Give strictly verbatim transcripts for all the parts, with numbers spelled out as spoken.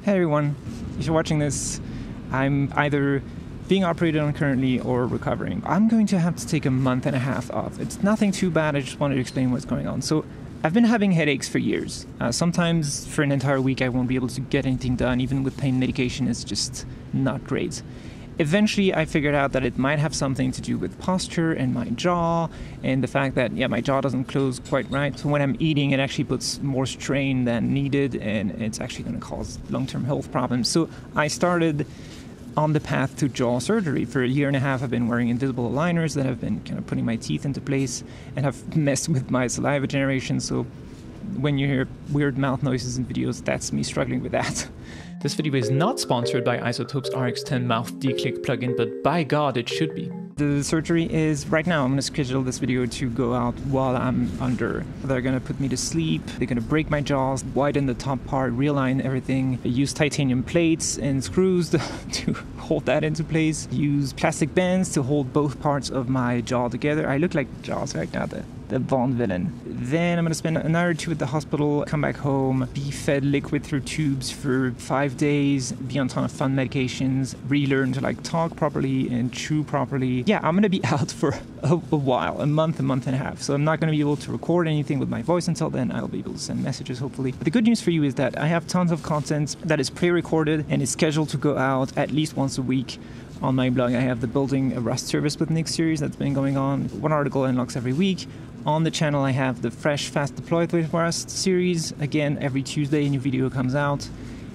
Hey everyone, if you're watching this, I'm either being operated on currently or recovering. I'm going to have to take a month and a half off. It's nothing too bad, I just wanted to explain what's going on. So I've been having headaches for years. Uh, sometimes for an entire week I won't be able to get anything done, even with pain medication. It's just not great. Eventually I figured out that it might have something to do with posture and my jaw and the fact that, yeah, my jaw doesn't close quite right. So when I'm eating, it actually puts more strain than needed and it's actually going to cause long-term health problems. So I started on the path to jaw surgery. For a year and a half, I've been wearing invisible aligners that have been kind of putting my teeth into place and have messed with my saliva generation. So when you hear weird mouth noises in videos, that's me struggling with that. This video is not sponsored by iZotope's R X ten Mouth Declick plugin, but by God, it should be. The surgery is right now. I'm going to schedule this video to go out while I'm under. They're going to put me to sleep. They're going to break my jaws, widen the top part, realign everything. They use titanium plates and screws to, to hold that into place. Use plastic bands to hold both parts of my jaw together. I look like Jaws right now, the, the Bond villain. Then I'm going to spend an hour or two at the hospital, come back home, be fed liquid through tubes for five days, be on a ton of fun medications, relearn to like talk properly and chew properly. Yeah, I'm going to be out for a, a while, a month, a month and a half. So I'm not going to be able to record anything with my voice until then. I'll be able to send messages, hopefully. But the good news for you is that I have tons of content that is pre-recorded and is scheduled to go out at least once a week. On my blog, I have the Building a Rust Service with Nick series that's been going on. One article unlocks every week. On the channel, I have the Fresh Fast Deployed with Rust series. Again, every Tuesday, a new video comes out.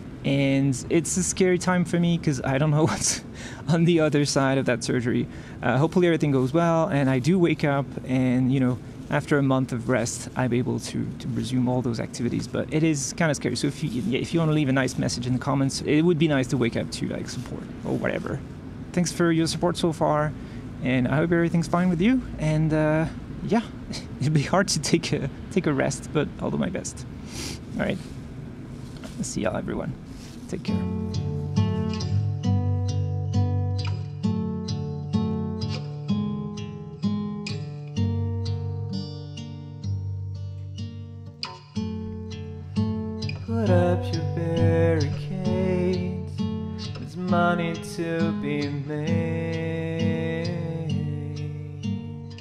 And it's a scary time for me because I don't know what's on the other side of that surgery. Uh, hopefully everything goes well and I do wake up and, you know, after a month of rest, I'm able to, to resume all those activities. But it is kind of scary. So if you, yeah, if you want to leave a nice message in the comments, it would be nice to wake up to like support or whatever. Thanks for your support so far. And I hope everything's fine with you. And uh, yeah, it'll be hard to take a, take a rest, but I'll do my best. All right. See y'all, everyone. Take care. Put up your barricades. There's money to be made.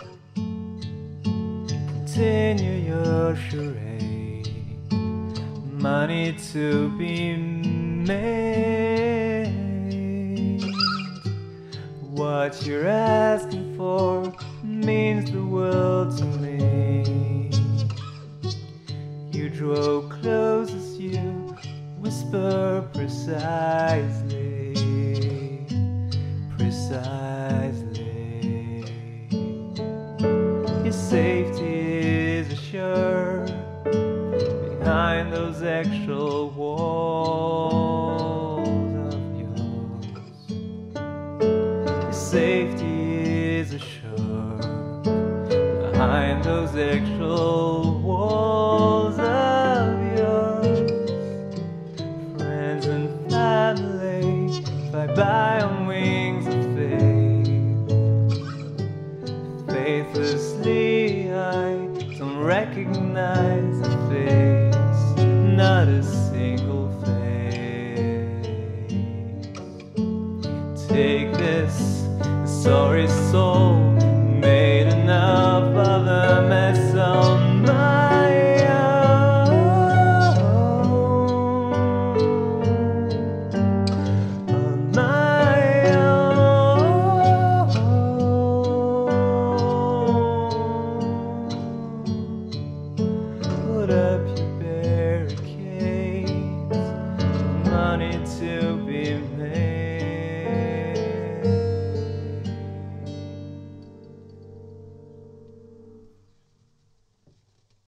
Continue your charade. Money to be made. What you're asking for means the world to me. You draw close as you whisper precisely, precisely. Your safety is assured behind those actual walls of yours. Your safety is assured behind those actual walls of yours. Friends and family fly by on wings of faith. Faithlessly I don't recognize a face, not a single face. Take this sorry soul